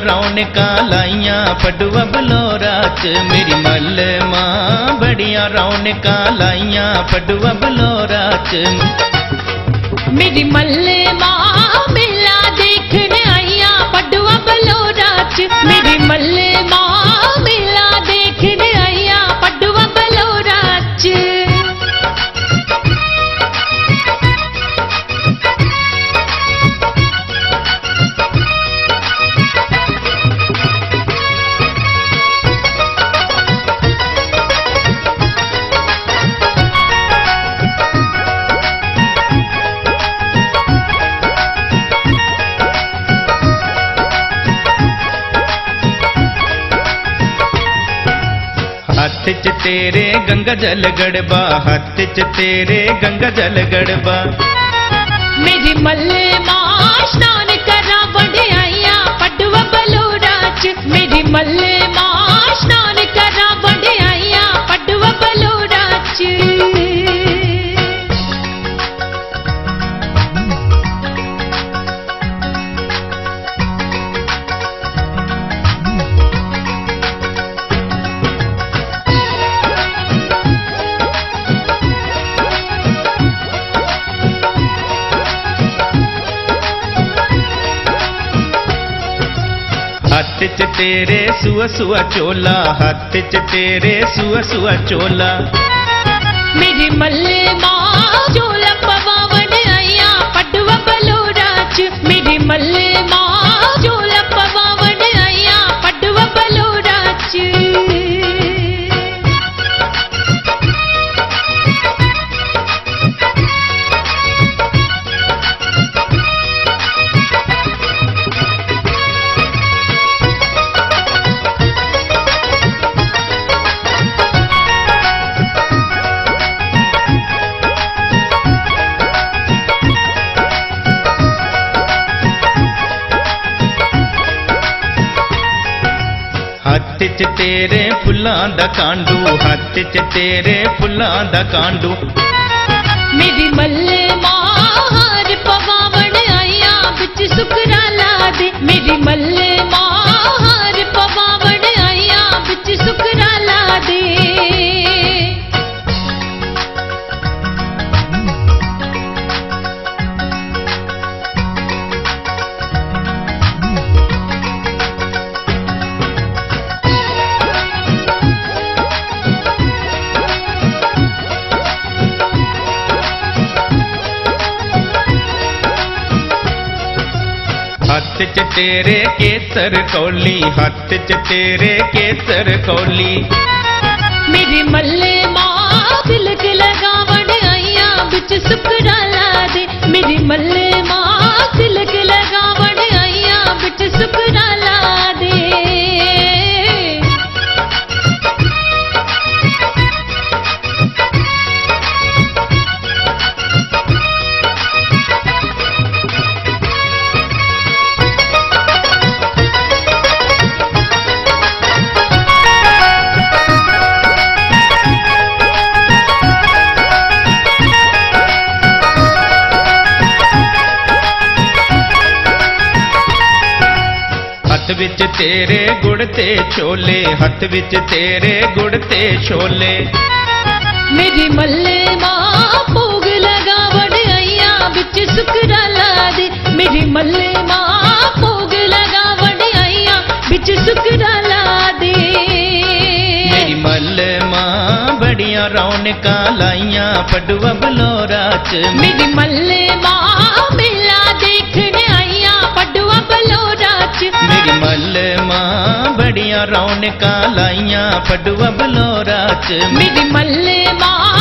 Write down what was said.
रौनकां लाइयां पडुआ बलौरा च। मेरी मल्ल मां बड़ियां रौनकां लाइयां पडुआ बलौरा च। मेरी मल्ल मां मेला देखने आइयां पडुआ बलौरा च। मेरी मल्ल मां मेला देखने आइयां पडुआ बलौरा च। हाथ च तेरे गंगा जल गड़बा, हाथ च तेरे गंगा जल गड़बा। मेरी मल्ल मां स्नान करा वड़े आइयां पडुआ बलौरा च। मेरी मल्ल मां स्नान करा वड़े आइयां पडुआ बलौरा च। हाथ च तेरे सुआ सुआ चोला, हाथ च तेरे सुआ सुआ चोला। मेरी मल्ल मां चोला पवावन आइयां पडुआ बलौरा च। मेरी मल्ल मां चोला पवावन आइयां पडुआ बलौरा च। हाथ च तेरे फुल्लां दा कांडू, हाथ च तेरे फुल्लां दा कांडू। मेरी मल्ल मां हार पवावन आइयां बिच सुकराला दे। मेरी मल्ल मां हार पवावन आइयां बिच सुकराला दे। हाथ च तेरे केसर कौली, हाथ च तेरे केसर कौली। मेरी मल्ल मां तिलक लगावण आइयां बिच सुकराला दे। मेरी मल्ल मां तिलक लगावण आइयां बिच सुकराला दे। हथ विच तेरे गुड़ ते छोले, हथ विच तेरे गुड़ ते छोले। मेरी मल्ल मां भोग लगावण आइयां बिच सुकराला दे। मेरी मल्ल मां भोग लगावण आइयां बिच सुकराला दे। मेरी मल्ल मां बड़ियां रौनकां लाइयां पडुआ बलौरा च। मेरी मल्ल मां मेला देखने आइयां पडुआ बलौरा च। मेरी मल्ल मां बड़ियां रौनकां लाइयां पडुआ बलौरा च। मेरी मल्ल मां